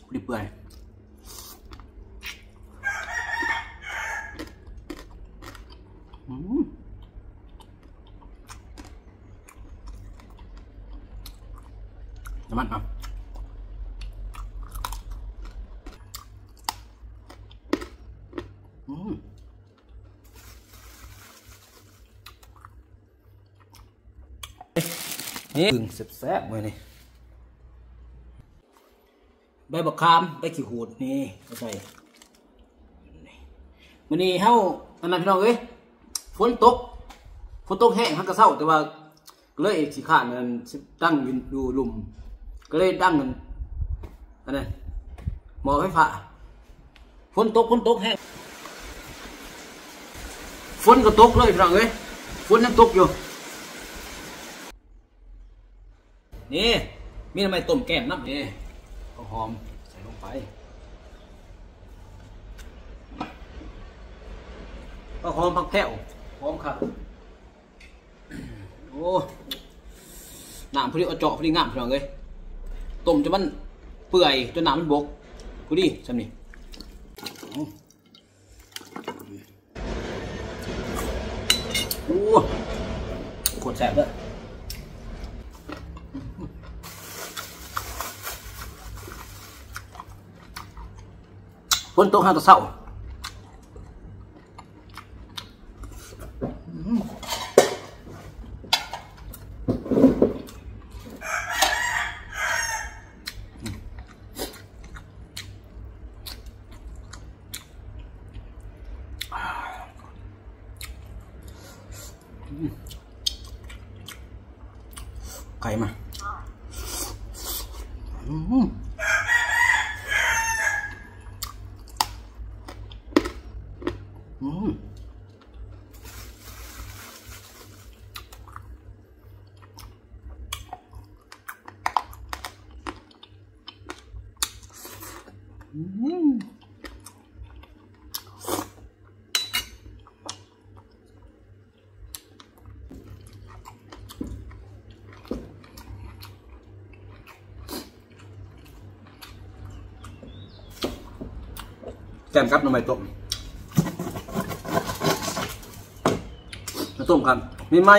ดิบเปื่อยน้ำมันอ่ะนี่ถึงแซ่บๆเลยนี่ใบบักขามใบขี้หูดนี่ใส่วันนี้เฮาอันนั้นพี่น้องเอ้ยฝนตกแห้งฮักกระเซ้าแต่ว่าก็เลยสิขาดนั่นตั้งอยู่หลุมก็เลยตั้งมันอันนั้นหม้อไฟฟ้าฝนตกแห้งฝนก็ตกเลยพี่น้องเอ้ยฝนยังตกอยู่นี่มีทำไมต้มแกงน้ำนี่ข้าวหอมใส่ลงไปข้าวหอมผักแก้วหอมครับโอ้น้ำพอดีเอาเจาะพอดีงามพี่น้องเลยต้มจนมันเปื่อยจนน้ำมันบกพอดีใช่ไหมโอ้โคตรแซ่บเลยฝนตกห้าตะเศร้าไก่มาแกมครับน้ำมันต้มครับมีไหม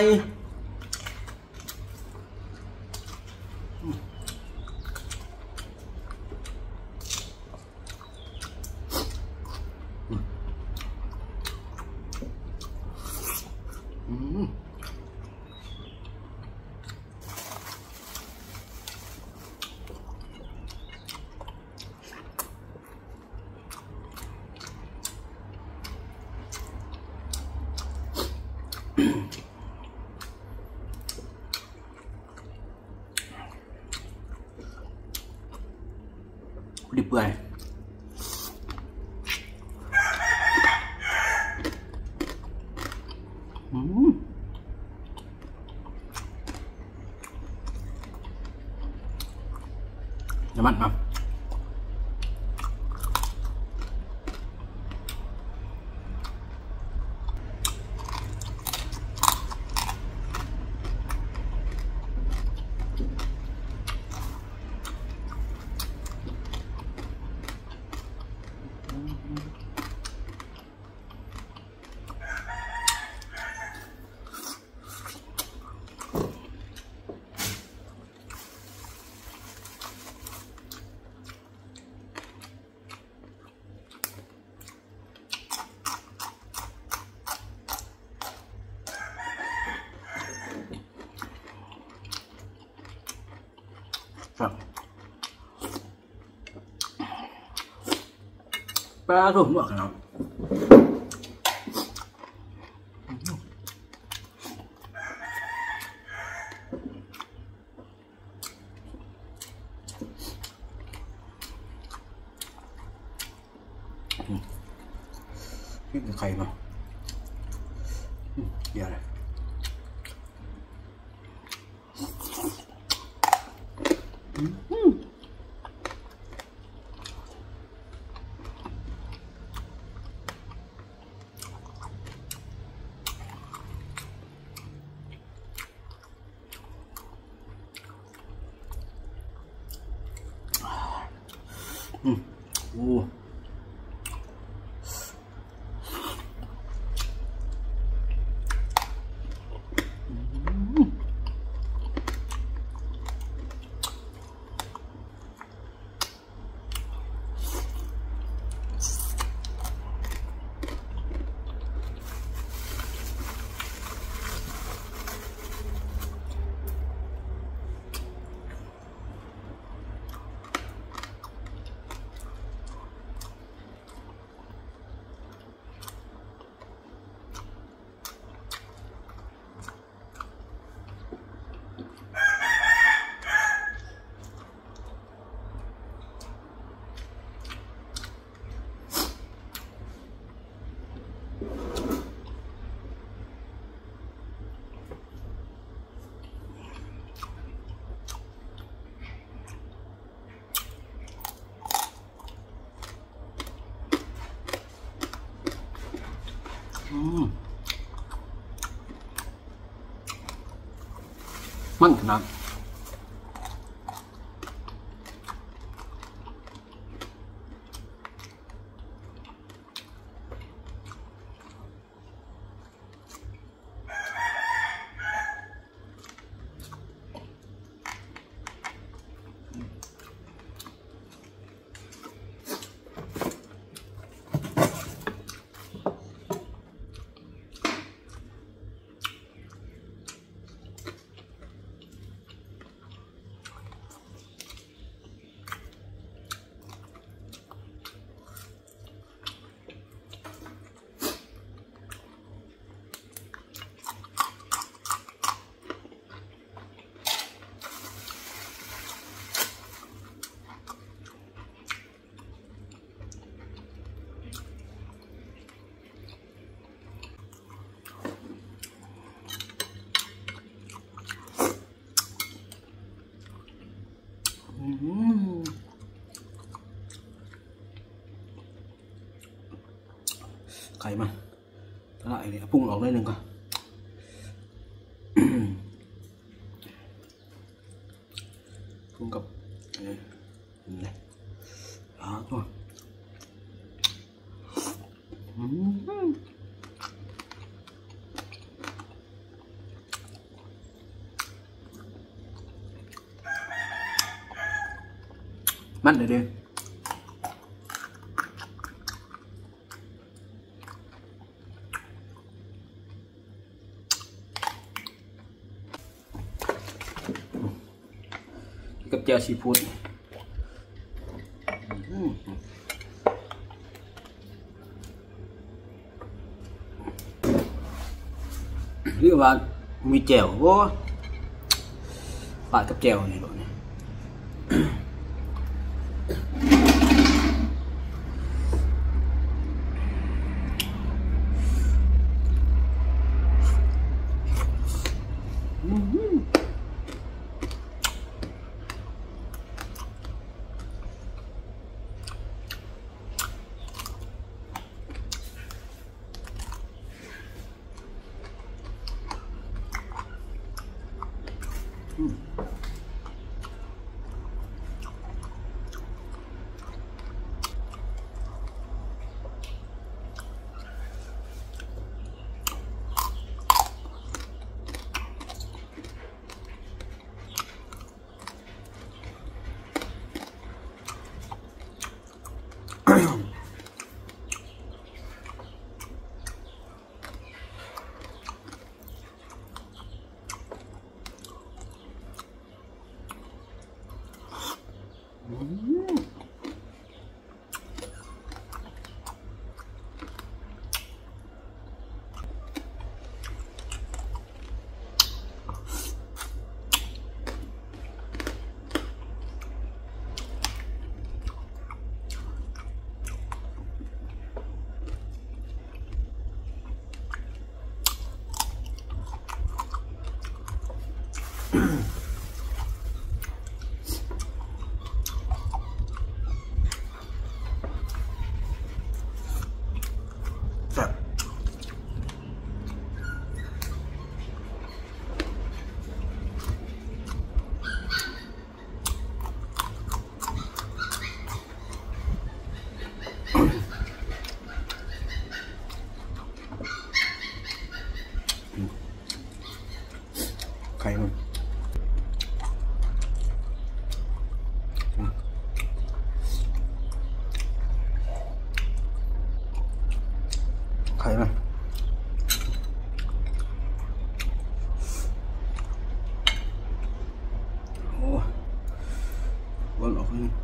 ดิบเปื่อยน้ำมันครับปลาถูกหมดครับนี่คือไข่มาเดี๋ยวเลยโอ้มันขนาดไข่มันละไอ้เนี่ยปรุงออกได้หนึ่งก่อนปรุงกับนี่ตัวมันเดี๋ยวกับเจียวซีฟู้ดหรือว่ามีแจ่วก็ปาดกับแจ่วนี่หรอเนี่ยข่ไหมโอ้บอลออกนี่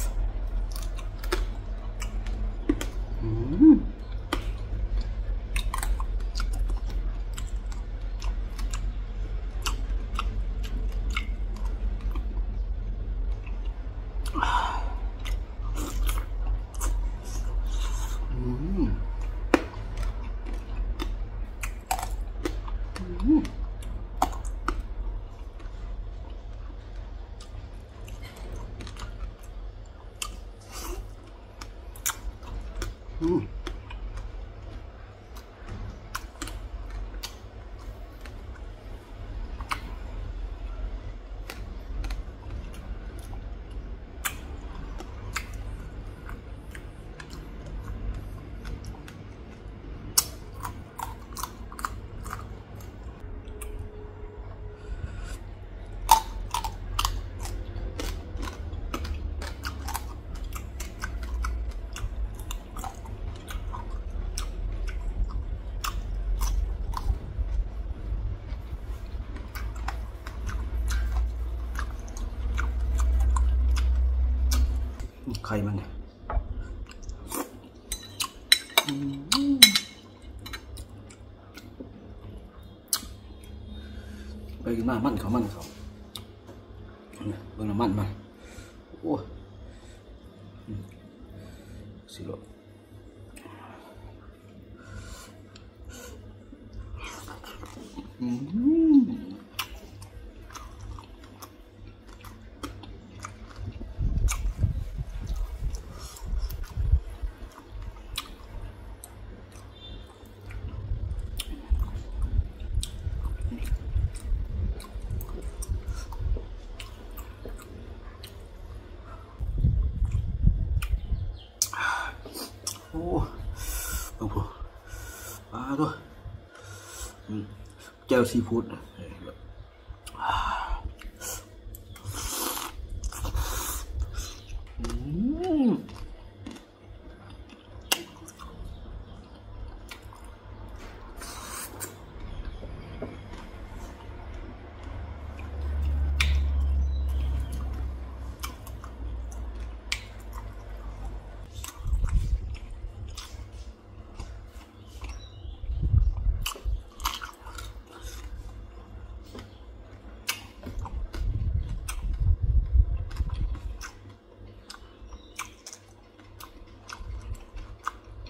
ไข่มันเนี่ยไปกินมามันเขาเบิ่งน้ำมันมาโอ้สิโลโอ้โหปลาตัวแจ่วซีฟู้ด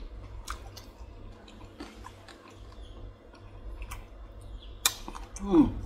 อืม